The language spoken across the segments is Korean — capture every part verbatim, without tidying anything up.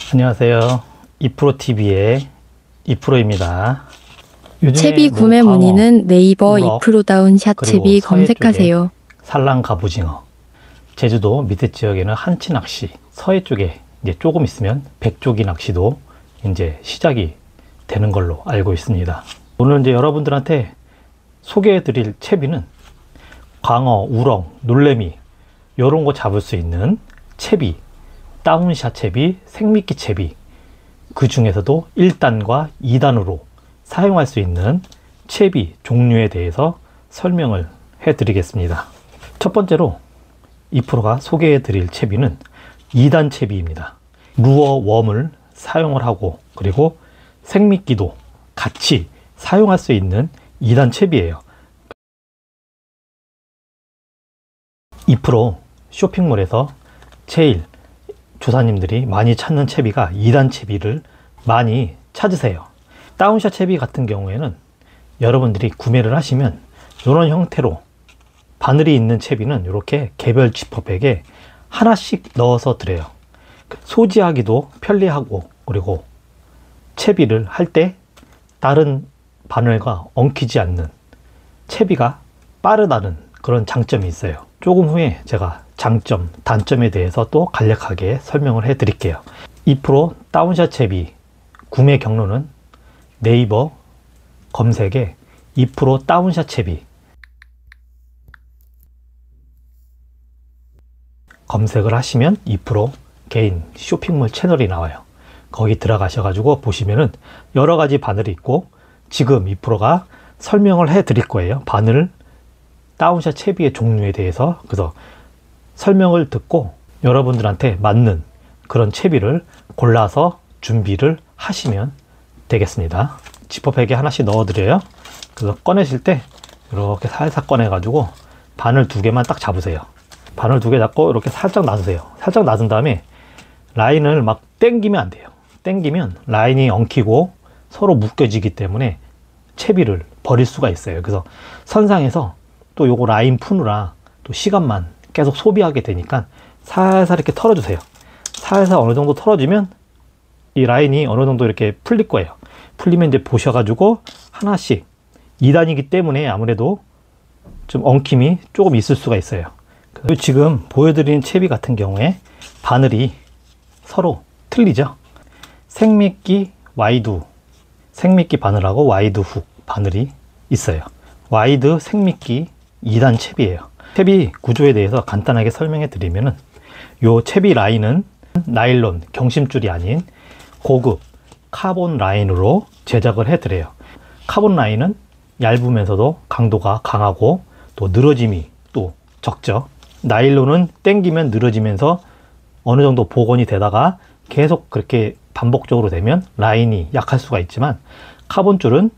안녕하세요. 이프로티비의 이프로입니다. 채비 뭐 구매 광어, 문의는 네이버 우럭, 이프로다운 샷 채비 검색하세요. 산란 갑오징어, 제주도 밑에 지역에는 한치 낚시, 서해 쪽에 이제 조금 있으면 백조기 낚시도 이제 시작이 되는 걸로 알고 있습니다. 오늘 이제 여러분들한테 소개해 드릴 채비는 광어, 우럭, 놀래미 이런 거 잡을 수 있는 채비, 다운샷 채비, 생미끼 채비, 그 중에서도 일 단과 이 단으로 사용할 수 있는 채비 종류에 대해서 설명을 해 드리겠습니다. 첫 번째로 이프로가 소개해 드릴 채비는 이 단 채비입니다. 루어 웜을 사용을 하고 그리고 생미끼도 같이 사용할 수 있는 이 단 채비예요. 이프로 쇼핑몰에서 제일 조사님들이 많이 찾는 채비가 이 단 채비를 많이 찾으세요. 다운샷 채비 같은 경우에는 여러분들이 구매를 하시면 이런 형태로 바늘이 있는 채비는 이렇게 개별 지퍼백에 하나씩 넣어서 드려요. 소지하기도 편리하고 그리고 채비를 할 때 다른 바늘과 엉키지 않는 채비가 빠르다는 그런 장점이 있어요. 조금 후에 제가 장점, 단점에 대해서 또 간략하게 설명을 해 드릴게요. 이프로 다운샷 채비 구매 경로는 네이버 검색에 이프로 다운샷 채비 검색을 하시면 이프로 개인 쇼핑몰 채널이 나와요. 거기 들어가셔가지고 보시면은 여러 가지 바늘이 있고 지금 이프로가 설명을 해 드릴 거예요. 바늘 다운샷 채비의 종류에 대해서. 그래서 설명을 듣고 여러분들한테 맞는 그런 채비를 골라서 준비를 하시면 되겠습니다. 지퍼백에 하나씩 넣어 드려요. 그래서 꺼내실 때 이렇게 살살 꺼내 가지고 바늘 두 개만 딱 잡으세요. 바늘 두 개 잡고 이렇게 살짝 놔두세요. 살짝 놔둔 다음에 라인을 막 당기면 안 돼요. 당기면 라인이 엉키고 서로 묶여지기 때문에 채비를 버릴 수가 있어요. 그래서 선상에서 또 요거 라인 푸느라 또 시간만 계속 소비하게 되니까 살살 이렇게 털어주세요. 살살 어느 정도 털어주면 이 라인이 어느 정도 이렇게 풀릴 거예요. 풀리면 이제 보셔가지고 하나씩 이 단이기 때문에 아무래도 좀 엉킴이 조금 있을 수가 있어요. 지금 보여드리는 채비 같은 경우에 바늘이 서로 틀리죠. 생미끼 와이드, 생미끼 바늘하고 와이드 훅 바늘이 있어요. 와이드 생미끼 이 단 채비예요. 채비 구조에 대해서 간단하게 설명해 드리면은 요 채비 라인은 나일론 경심줄이 아닌 고급 카본 라인으로 제작을 해 드려요. 카본 라인은 얇으면서도 강도가 강하고 또 늘어짐이 또 적죠. 나일론은 당기면 늘어지면서 어느 정도 복원이 되다가 계속 그렇게 반복적으로 되면 라인이 약할 수가 있지만 카본줄은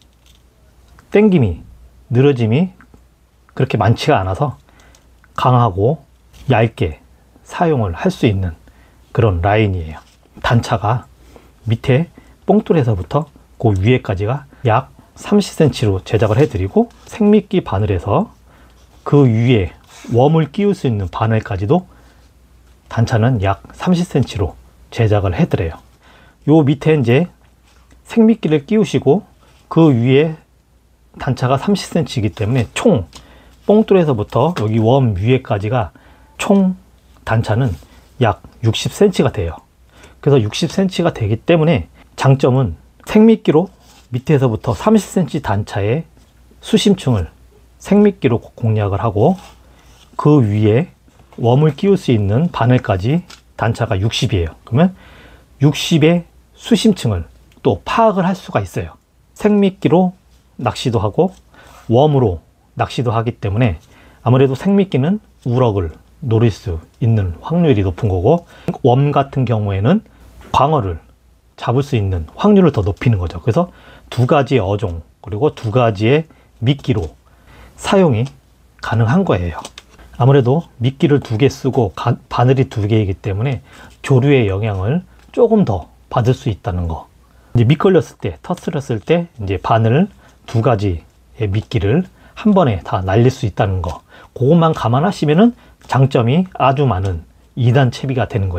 당김이 늘어짐이 그렇게 많지가 않아서 강하고 얇게 사용을 할 수 있는 그런 라인이에요. 단차가 밑에 뽕돌에서부터 그 위에까지가 약 삼십 센티미터로 제작을 해드리고 생미끼 바늘에서 그 위에 웜을 끼울 수 있는 바늘까지도 단차는 약 삼십 센티미터로 제작을 해드려요. 요 밑에 이제 생미끼를 끼우시고 그 위에 단차가 삼십 센티미터이기 때문에 총 뽕돌에서부터 여기 웜 위에까지가 총 단차는 약 육십 센티미터가 돼요. 그래서 육십 센티미터가 되기 때문에 장점은 생미끼로 밑에서부터 삼십 센티미터 단차의 수심층을 생미끼로 공략을 하고 그 위에 웜을 끼울 수 있는 바늘까지 단차가 육십이에요. 그러면 육십의 수심층을 또 파악을 할 수가 있어요. 생미끼로 낚시도 하고 웜으로 낚시도 하기 때문에 아무래도 생미끼는 우럭을 노릴 수 있는 확률이 높은 거고 웜 같은 경우에는 광어를 잡을 수 있는 확률을 더 높이는 거죠. 그래서 두 가지의 어종 그리고 두 가지의 미끼로 사용이 가능한 거예요. 아무래도 미끼를 두 개 쓰고 가, 바늘이 두 개이기 때문에 조류의 영향을 조금 더 받을 수 있다는 거. 이제 미끌렸을 때, 터트렸을 때 이제 바늘 두 가지의 미끼를 한 번에 다 날릴 수 있다는 거. 그것만 감안하시면은 장점이 아주 많은 이 단 채비가 되는 거예요.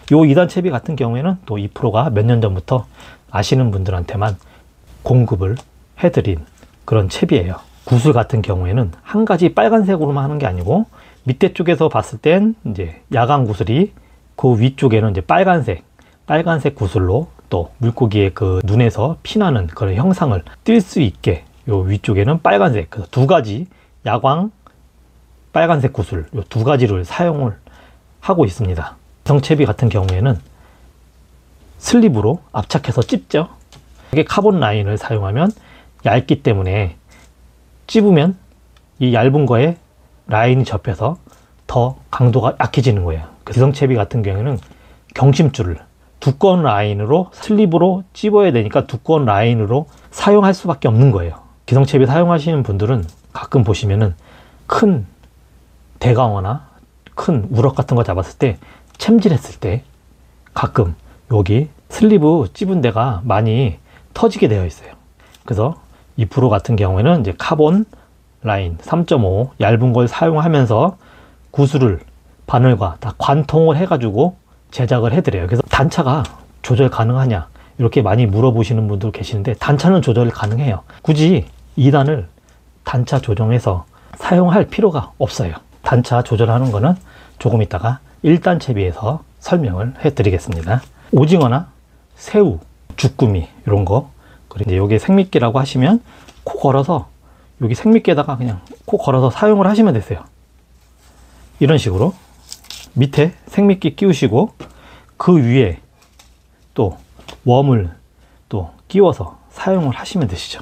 요 이 단 채비 같은 경우에는 또 이 프로가 몇 년 전부터 아시는 분들한테만 공급을 해드린 그런 채비예요. 구슬 같은 경우에는 한 가지 빨간색으로만 하는 게 아니고 밑에 쪽에서 봤을 땐 이제 야광 구슬이 그 위쪽에는 이제 빨간색, 빨간색 구슬로 또 물고기의 그 눈에서 피나는 그런 형상을 띌 수 있게 요 위쪽에는 빨간색, 그래서 두 가지 야광, 빨간색 구슬 요 두 가지를 사용을 하고 있습니다. 성채비 같은 경우에는 슬립으로 압착해서 찝죠. 이게 카본 라인을 사용하면 얇기 때문에 찝으면 이 얇은 거에 라인이 접혀서 더 강도가 약해지는 거예요. 기성채비 같은 경우에는 경심줄을 두꺼운 라인으로 슬립으로 찝어야 되니까 두꺼운 라인으로 사용할 수밖에 없는 거예요. 기성채비 사용하시는 분들은 가끔 보시면은 큰 대강어나 큰 우럭 같은 거 잡았을 때 챔질했을 때 가끔 여기 슬리브 찝은 데가 많이 터지게 되어 있어요. 그래서 이 프로 같은 경우에는 이제 카본 라인 삼 점 오 얇은 걸 사용하면서 구슬을 바늘과 다 관통을 해가지고 제작을 해드려요. 그래서 단차가 조절 가능하냐 이렇게 많이 물어보시는 분도 계시는데 단차는 조절 가능해요. 굳이 이 단을 단차 조정해서 사용할 필요가 없어요. 단차 조절하는 거는 조금 있다가 일 단 채비에서 설명을 해드리겠습니다. 오징어나 새우, 주꾸미 이런 거, 그리고 이제 여기 생미끼라고 하시면 코 걸어서 여기 생미끼에다가 그냥 코 걸어서 사용을 하시면 되세요. 이런 식으로 밑에 생미끼 끼우시고 그 위에 또 웜을 또 끼워서 사용을 하시면 되시죠.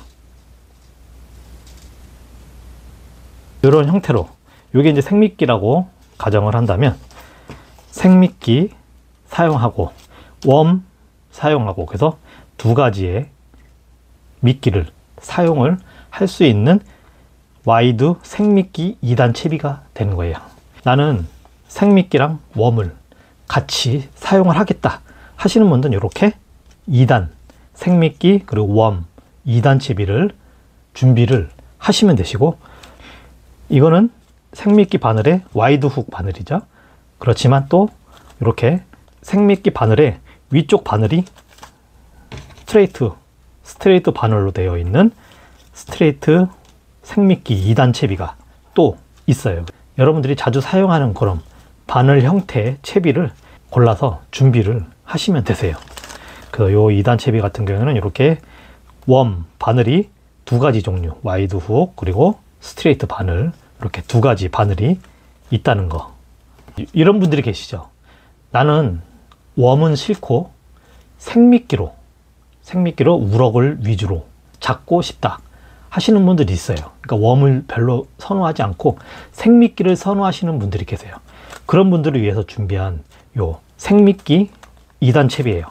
이런 형태로 이게 이제 생미끼라고 가정을 한다면 생미끼 사용하고 웜 사용하고 그래서 두 가지의 미끼를 사용을 할 수 있는 와이드 생미끼 이 단 채비가 되는 거예요. 나는 생미끼랑 웜을 같이 사용을 하겠다 하시는 분들은 이렇게 이 단 생미끼 그리고 웜 이 단 채비를 준비를 하시면 되시고, 이거는 생미끼 바늘의 와이드 훅 바늘이죠. 그렇지만 또 이렇게 생미끼 바늘의 위쪽 바늘이 스트레이트 스트레이트 바늘로 되어 있는 스트레이트 생미끼 이 단 채비가 또 있어요. 여러분들이 자주 사용하는 그런 바늘 형태의 채비를 골라서 준비를 하시면 되세요. 그래서 요 이 단 채비 같은 경우에는 이렇게 웜 바늘이 두 가지 종류, 와이드 훅 그리고 스트레이트 바늘, 이렇게 두 가지 바늘이 있다는 거. 이런 분들이 계시죠. 나는 웜은 싫고 생미끼로 생미끼로 우럭을 위주로 잡고 싶다 하시는 분들이 있어요. 그러니까 웜을 별로 선호하지 않고 생미끼를 선호하시는 분들이 계세요. 그런 분들을 위해서 준비한 요 생미끼 이 단 채비예요.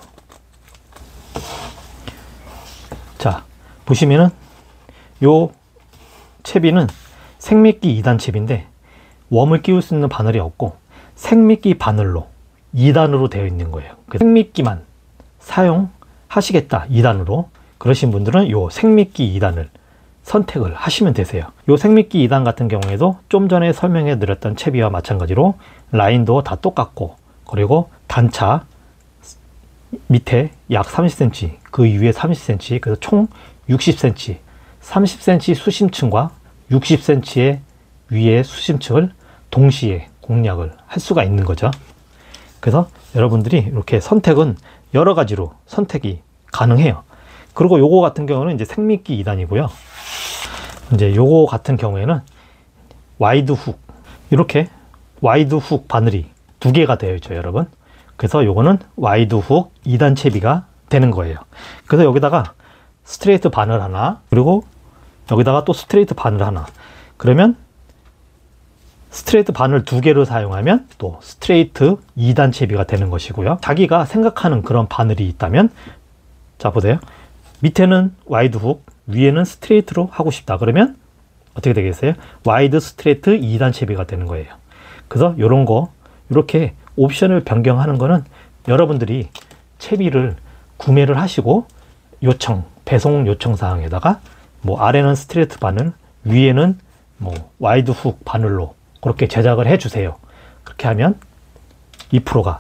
자, 보시면은 요 채비는 생미끼 이 단 채비인데 웜을 끼울 수 있는 바늘이 없고 생미끼 바늘로 이 단으로 되어 있는 거예요. 생미끼만 사용하시겠다 이 단으로 그러신 분들은 요 생미끼 이 단을 선택을 하시면 되세요. 요 생미끼 이 단 같은 경우에도 좀 전에 설명해 드렸던 채비와 마찬가지로 라인도 다 똑같고, 그리고 단차 밑에 약 삼십 센티미터, 그 위에 삼십 센티미터, 그래서 총 육십 센티미터, 삼십 센티미터 수심층과 육십 센티미터의 위에 수심층을 동시에 공략을 할 수가 있는 거죠. 그래서 여러분들이 이렇게 선택은 여러 가지로 선택이 가능해요. 그리고 요거 같은 경우는 이제 생미끼 이 단이고요. 이제 요거 같은 경우에는 와이드 훅, 이렇게 와이드 훅 바늘이 두 개가 되어 있죠, 여러분. 그래서 요거는 와이드 훅 이 단 채비가 되는 거예요. 그래서 여기다가 스트레이트 바늘 하나, 그리고 여기다가 또 스트레이트 바늘 하나, 그러면 스트레이트 바늘 두 개를 사용하면 또 스트레이트 이 단 채비가 되는 것이고요. 자기가 생각하는 그런 바늘이 있다면, 자 보세요. 밑에는 와이드 훅, 위에는 스트레이트로 하고 싶다 그러면 어떻게 되겠어요? 와이드 스트레이트 이 단 채비가 되는 거예요. 그래서 이런 거, 이렇게 옵션을 변경하는 거는 여러분들이 채비를 구매를 하시고 요청, 배송 요청 사항에다가 뭐 아래는 스트레이트 바늘, 위에는 뭐 와이드 훅 바늘로 그렇게 제작을 해 주세요. 그렇게 하면 이 프로가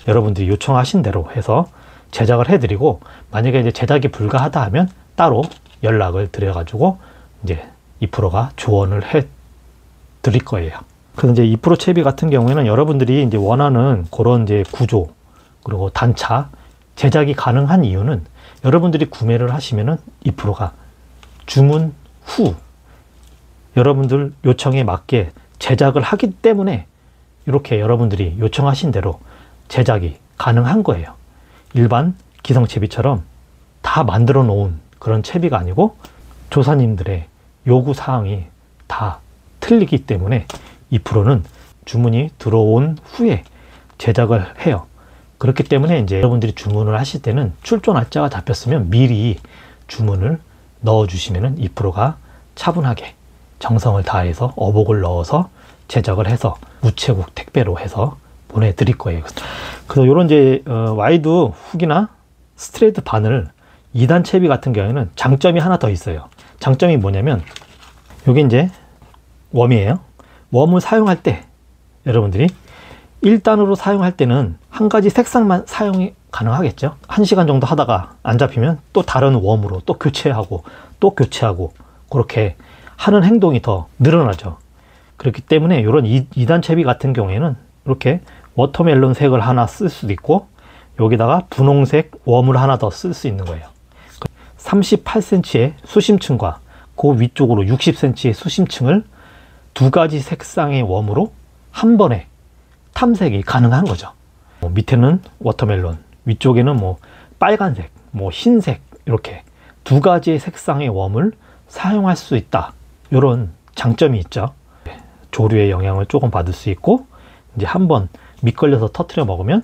여러분들이 요청하신 대로 해서 제작을 해드리고, 만약에 이제 제작이 불가하다 하면 따로 연락을 드려가지고 이제 이 프로가 조언을 해 드릴 거예요. 그래서 이제 이 프로 채비 같은 경우에는 여러분들이 이제 원하는 그런 이제 구조 그리고 단차 제작이 가능한 이유는, 여러분들이 구매를 하시면은 이 프로가 주문 후 여러분들 요청에 맞게 제작을 하기 때문에 이렇게 여러분들이 요청하신 대로 제작이 가능한 거예요. 일반 기성채비처럼 다 만들어 놓은 그런 채비가 아니고 조사님들의 요구 사항이 다 틀리기 때문에 이 프로는 주문이 들어온 후에 제작을 해요. 그렇기 때문에 이제 여러분들이 주문을 하실 때는 출조 날짜가 잡혔으면 미리 주문을 넣어 주시면은 이 프로가 차분하게 정성을 다해서 어복을 넣어서 제작을 해서 우체국 택배로 해서 보내드릴 거예요. 그래서 이런 이제 어, 와이드 훅이나 스트레이트 바늘 이 단 채비 같은 경우에는 장점이 하나 더 있어요. 장점이 뭐냐면, 여기 이제 웜이에요. 웜을 사용할 때 여러분들이 일 단으로 사용할 때는 한 가지 색상만 사용이 가능하겠죠. 한 시간 정도 하다가 안 잡히면 또 다른 웜으로 또 교체하고 또 교체하고 그렇게 하는 행동이 더 늘어나죠. 그렇기 때문에 이런 이 단 채비 같은 경우에는 이렇게 워터멜론 색을 하나 쓸 수도 있고, 여기다가 분홍색 웜을 하나 더 쓸 수 있는 거예요. 삼십팔 센티미터의 수심층과 그 위쪽으로 육십 센티미터의 수심층을 두 가지 색상의 웜으로 한 번에 탐색이 가능한 거죠. 뭐 밑에는 워터멜론, 위쪽에는 뭐 빨간색, 뭐 흰색, 이렇게 두 가지의 색상의 웜을 사용할 수 있다. 이런 장점이 있죠. 조류의 영향을 조금 받을 수 있고, 이제 한번 밑걸려서 터트려 먹으면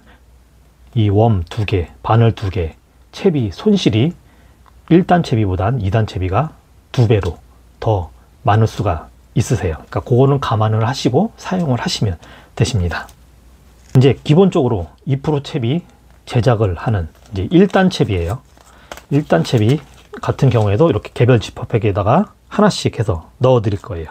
이 웜 두 개, 바늘 두 개, 채비 손실이 일 단 채비보단 이 단 채비가 두 배로 더 많을 수가 있으세요. 그러니까 그거는 감안을 하시고 사용을 하시면 되십니다. 이제 기본적으로 이 프로 채비 제작을 하는 이제 일 단 채비예요. 일 단 채비 같은 경우에도 이렇게 개별 지퍼백에다가 하나씩 해서 넣어 드릴 거예요.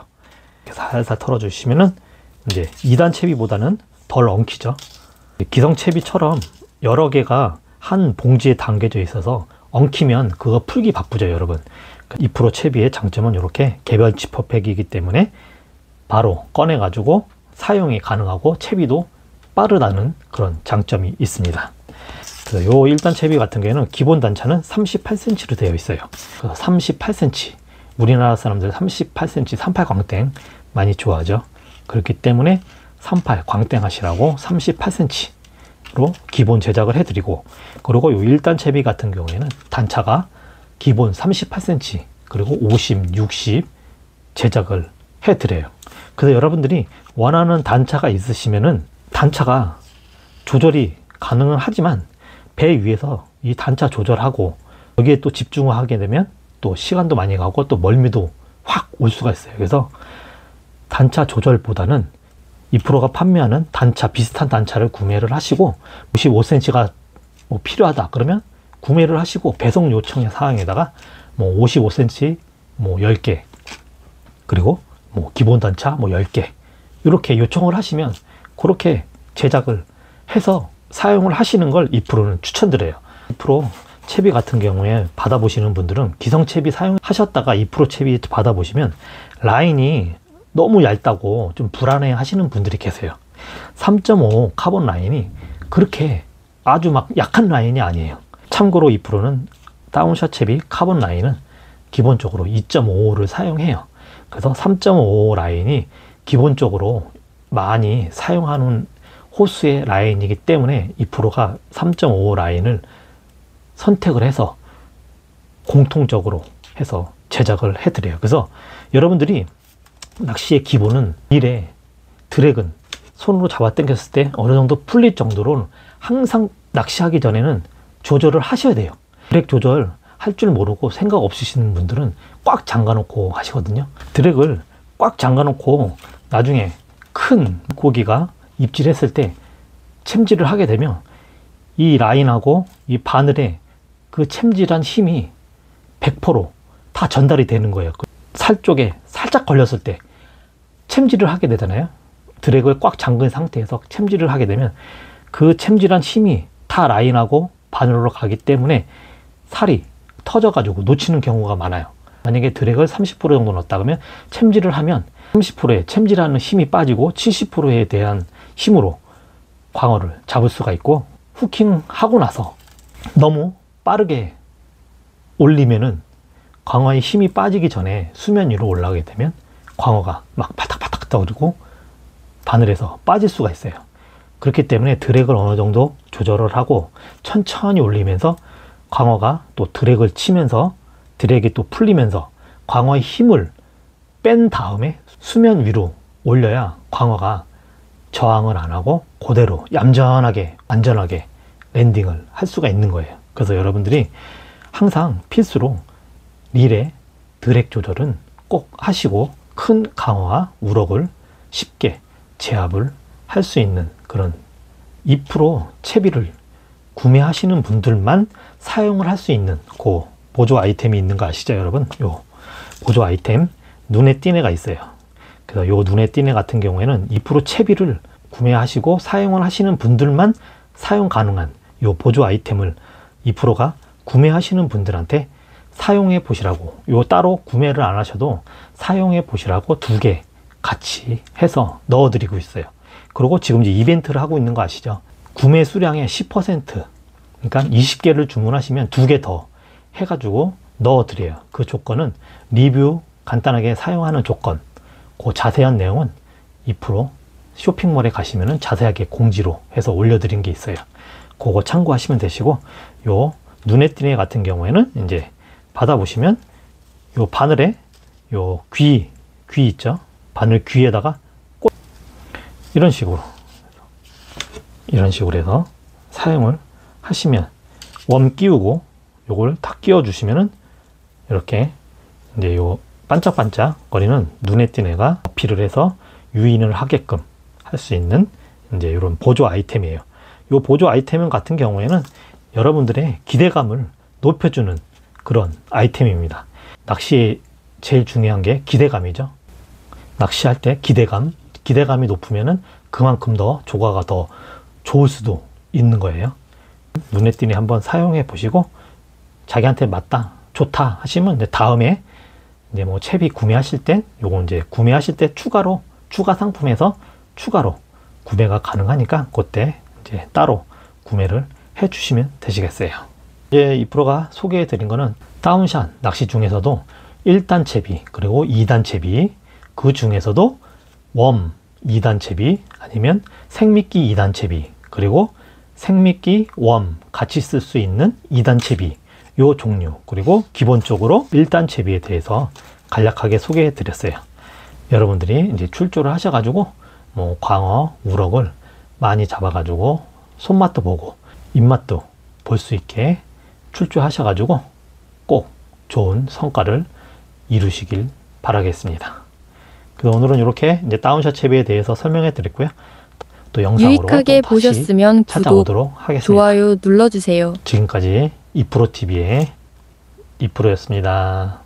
살살 털어 주시면은 이제 이 단 채비보다는 덜 엉키죠. 기성 채비처럼 여러 개가 한 봉지에 담겨져 있어서 엉키면 그거 풀기 바쁘죠, 여러분. 이 프로 채비의 장점은 이렇게 개별 지퍼백이기 때문에 바로 꺼내 가지고 사용이 가능하고 채비도 빠르다는 그런 장점이 있습니다. 그래서 요 일 단 채비 같은 경우에는 기본 단차는 삼십팔 센티미터로 되어 있어요. 그래서 삼십팔 센티미터, 우리나라 사람들 삼십팔 센티미터 삼십팔 광땡 많이 좋아하죠. 그렇기 때문에 삼십팔 광땡 하시라고 삼십팔 센티미터로 기본 제작을 해드리고, 그리고 요 일 단 채비 같은 경우에는 단차가 기본 삼십팔 센티미터 그리고 오십, 육십 제작을 해드려요. 그래서 여러분들이 원하는 단차가 있으시면은 단차가 조절이 가능은 하지만 배 위에서 이 단차 조절하고 여기에 또 집중을 하게 되면 또 시간도 많이 가고 또 멀미도 확 올 수가 있어요. 그래서 단차 조절보다는 이 프로가 판매하는 단차, 비슷한 단차를 구매를 하시고 오십오 센티미터가 뭐 필요하다 그러면 구매를 하시고 배송 요청 사항에다가 뭐 오십오 센티미터 뭐 열 개 그리고 뭐 기본 단차 뭐 열 개 이렇게 요청을 하시면 그렇게 제작을 해서 사용을 하시는 걸 이 프로는 추천드려요. 이 프로 채비 같은 경우에 받아보시는 분들은 기성 채비 사용하셨다가 이 프로 채비 받아보시면 라인이 너무 얇다고 좀 불안해 하시는 분들이 계세요. 삼 점 오 카본 라인이 그렇게 아주 막 약한 라인이 아니에요. 참고로 이 프로는 다운샷 채비 카본 라인은 기본적으로 이 점 오를 사용해요. 그래서 삼 점 오 라인이 기본적으로 많이 사용하는 호수의 라인이기 때문에 이 프로가 삼 점 오 라인을 선택을 해서 공통적으로 해서 제작을 해드려요. 그래서 여러분들이 낚시의 기본은 릴에 드랙은 손으로 잡아 당겼을 때 어느 정도 풀릴 정도로 항상 낚시하기 전에는 조절을 하셔야 돼요. 드랙 조절 할 줄 모르고 생각 없으시는 분들은 꽉 잠가 놓고 하시거든요. 드랙을 꽉 잠가 놓고 나중에 큰 고기가 입질했을 때 챔질을 하게 되면 이 라인하고 이 바늘에 그 챔질한 힘이 백 퍼센트 다 전달이 되는 거예요. 살 쪽에 살짝 걸렸을 때 챔질을 하게 되잖아요. 드랙을 꽉 잠근 상태에서 챔질을 하게 되면 그 챔질한 힘이 타 라인하고 바늘로 가기 때문에 살이 터져가지고 놓치는 경우가 많아요. 만약에 드랙을 삼십 퍼센트 정도 넣었다 그러면 챔질을 하면 삼십 퍼센트에 챔질하는 힘이 빠지고 칠십 퍼센트에 대한 힘으로 광어를 잡을 수가 있고, 후킹하고 나서 너무 빠르게 올리면은 광어의 힘이 빠지기 전에 수면 위로 올라가게 되면 광어가 막 바닥바닥 떠오르고 바늘에서 빠질 수가 있어요. 그렇기 때문에 드랙을 어느 정도 조절을 하고 천천히 올리면서 광어가 또 드랙을 치면서 드랙이 또 풀리면서 광어의 힘을 뺀 다음에 수면 위로 올려야 광어가 저항을 안 하고 그대로 얌전하게 안전하게 랜딩을 할 수가 있는 거예요. 그래서 여러분들이 항상 필수로 릴의 드랙 조절은 꼭 하시고 큰 광어와 우럭을 쉽게 제압을 할 수 있는 그런 이 퍼센트 채비를 구매하시는 분들만 사용을 할 수 있는 그 보조 아이템이 있는 거 아시죠 여러분? 요 보조 아이템 눈에 띄네가 있어요. 그래서 요 눈에 띄네 같은 경우에는 이 퍼센트 채비를 구매하시고 사용을 하시는 분들만 사용 가능한 요 보조 아이템을 이 퍼센트가 구매하시는 분들한테 사용해 보시라고, 요 따로 구매를 안 하셔도 사용해 보시라고 두 개 같이 해서 넣어 드리고 있어요. 그리고 지금 이제 이벤트를 하고 있는 거 아시죠? 구매 수량의 십 퍼센트, 그러니까 이십 개를 주문하시면 두 개 더 해가지고 넣어 드려요. 그 조건은 리뷰 간단하게 사용하는 조건, 그 자세한 내용은 이 퍼센트 쇼핑몰에 가시면은 자세하게 공지로 해서 올려드린 게 있어요. 그거 참고하시면 되시고, 요 눈에 띄네 같은 경우에는 이제 받아보시면 요 바늘에 요 귀, 귀 있죠? 바늘 귀에다가 꽂 이런 식으로 이런 식으로 해서 사용을 하시면 웜 끼우고 요걸 탁 끼워 주시면은 이렇게 이제 요 반짝반짝 거리는 눈에 띄네가 어필을 해서 유인을 하게끔 할 수 있는 이제 이런 보조 아이템이에요. 요 보조 아이템 같은 경우에는 여러분들의 기대감을 높여주는 그런 아이템입니다. 낚시에 제일 중요한 게 기대감이죠. 낚시할 때 기대감, 기대감이 높으면은 그만큼 더 조과가 더 좋을 수도 있는 거예요. 눈에 띄네 한번 사용해 보시고 자기한테 맞다, 좋다 하시면 이제 다음에 이제 뭐 채비 구매하실 때 요거 이제 구매하실 때 추가로 추가 상품에서 추가로 구매가 가능하니까 그때 이제 따로 구매를 해 주시면 되시겠어요. 이제 이 프로가 소개해 드린 거는 다운샷 낚시 중에서도 일 단 채비 그리고 이 단 채비, 그 중에서도 웜 이 단 채비 아니면 생미끼 이 단 채비 그리고 생미끼 웜 같이 쓸 수 있는 이 단 채비 요 종류, 그리고 기본적으로 일 단 채비에 대해서 간략하게 소개해 드렸어요. 여러분들이 이제 출조를 하셔 가지고 뭐 광어, 우럭을 많이 잡아 가지고 손맛도 보고 입맛도 볼 수 있게 출조하셔 가지고 꼭 좋은 성과를 이루시길 바라겠습니다. 그래서 오늘은 이렇게 이제 다운샷 채비에 대해서 설명해 드렸고요. 또 영상으로 유익하게 또 다시 보셨으면 구독, 찾아오도록 하겠습니다. 좋아요 눌러주세요. 지금까지 이 프로 티비의 이 프로였습니다.